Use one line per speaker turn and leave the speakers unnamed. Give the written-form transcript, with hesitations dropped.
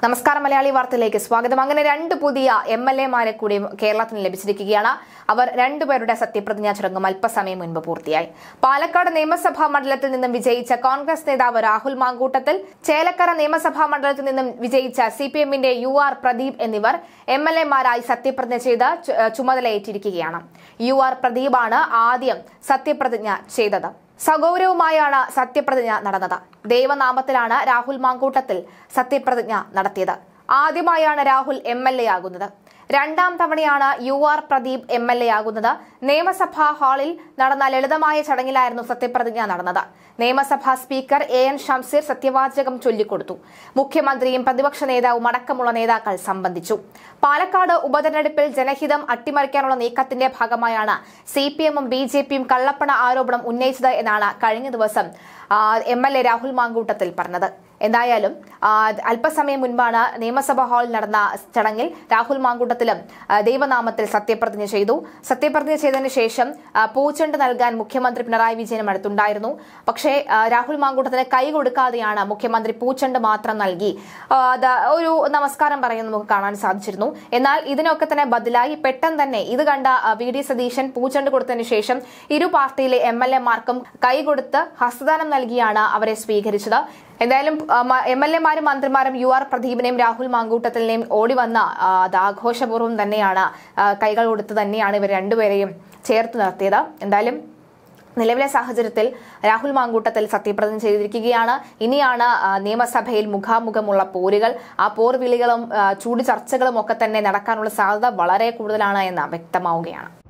നമസ്കാരം മലയാളി വാർത്തയിലേക്ക് സ്വാഗതം. അങ്ങനെ രണ്ട് പുതിയ MLA-മാരെ കൂടി കേരളത്തിന് ലഭിച്ചിരിക്കുകയാണ്. അവർ രണ്ടുപേരുടെ സത്യപ്രതിജ്ഞാ ചടങ്ങും അല്പസമയം മുൻപ് പൂർത്തിയായി. പാലക്കാട് നിയമസഭാ മണ്ഡലത്തിൽ നിന്നും വിജയിച്ച കോൺഗ്രസ് നേതാവ് രാഹുൽ മാങ്കൂട്ടത്തിൽ, ചേലക്കര നിയമസഭാ മണ്ഡലത്തിൽ നിന്നും വിജയിച്ച CPM-ന്റെ UR പ്രദീപ് എന്നിവർ MLA-മാരായി സത്യപ്രതിജ്ഞ ചെയ്ത് ചുമതലയേറ്റിരിക്കുകയാണ്. UR പ്രദീപാണ് ആദ്യം സത്യപ്രതിജ്ഞ ചെയ്തത്. സഗൗരവമായാണ് സത്യപ്രതിജ്ഞ നടന്നത്. ദൈവനാമത്തിലാണ് രാഹുൽ മാങ്കൂട്ടത്തിൽ സത്യപ്രതിജ്ഞ നടത്തിയത്. ആദ്യമായാണ് രാഹുൽ MLA ആകുന്നത്. രണ്ടാം തവണയാണ് UR പ്രദീപ് MLA ആകുന്നത്. നിയമസഭാ ഹാളിൽ നടന്ന ലളിതമായ ചടങ്ങിലായിരുന്നു സത്യപ്രതിജ്ഞ നടന്നത്. നിയമസഭാ സ്പീക്കർ AN ഷംസീർ സത്യവാചകം ചൊല്ലിക്കൊടുത്തു. മുഖ്യമന്ത്രിയും പ്രതിപക്ഷ നേതാവും അടക്കമുള്ള നേതാക്കൾ സംബന്ധിച്ചു. ഉപതെരഞ്ഞെടുപ്പിൽ ജനഹിതം അട്ടിമറിക്കാനുള്ള നീക്കത്തിന്റെ ഭാഗമായാണ് CPM-ഉം BJP-യും കള്ളപ്പണ ആരോപണം ഉന്നയിച്ചത് എന്നാണ് കഴിഞ്ഞ ദിവസം MLA രാഹുൽ മാങ്കൂട്ടത്തിൽ പറഞ്ഞത്. എന്തായാലും അല്പസമയം മുൻപാണ് നിയമസഭാ ഹാളിൽ നടന്ന ചടങ്ങിൽ രാഹുൽ മാങ്കൂട്ടത്തിലും ദൈവനാമത്തിൽ സത്യപ്രതിജ്ഞ ചെയ്തു. സത്യപ്രതിജ്ഞ ചെയ്തതിനു ശേഷം പൂച്ചെണ്ട് നൽകാൻ മുഖ്യമന്ത്രി പിണറായി വിജയനും അടുത്തുണ്ടായിരുന്നു. പക്ഷേ രാഹുൽ മാങ്കൂട്ടത്തിന് കൈ കൊടുക്കാതെയാണ് മുഖ്യമന്ത്രി പൂച്ചെണ്ട് മാത്രം നൽകി ഒരു നമസ്കാരം പറയുന്നത് നമുക്ക് കാണാൻ സാധിച്ചിരുന്നു. എന്നാൽ ഇതിനൊക്കെ തന്നെ ബദലായി പെട്ടെന്ന് തന്നെ ഇത് കണ്ട VD സതീശൻ പൂച്ചെണ്ട് കൊടുത്തതിനു ശേഷം ഇരു പാർട്ടിയിലെ MLA-മാർക്കും കൈ കൊടുത്ത് ഹസ്തദാനം നൽകിയാണ് അവരെ സ്വീകരിച്ചത്. എന്തായാലും MLA-മാരും മന്ത്രിമാരും UR പ്രദീപിനെയും രാഹുൽ മാങ്കൂട്ടത്തിനെയും ഓടി വന്ന ആഘോഷപൂർവ്വം തന്നെയാണ് കൈകൾ കൊടുത്ത് തന്നെയാണ് ഇവർ രണ്ടുപേരെയും ചേർത്ത് നിർത്തിയത്. എന്തായാലും നിലവിലെ സാഹചര്യത്തിൽ രാഹുൽ മാങ്കൂട്ടത്തിൽ സത്യപ്രതിജ്ഞ ചെയ്തിരിക്കുകയാണ്. ഇനിയാണ് നിയമസഭയിൽ മുഖാമുഖമുള്ള പോരുകൾ. ആ പോർവിളികളും ചൂട് ചർച്ചകളും ഒക്കെ തന്നെ നടക്കാനുള്ള സാധ്യത വളരെ കൂടുതലാണ് എന്ന് വ്യക്തമാവുകയാണ്.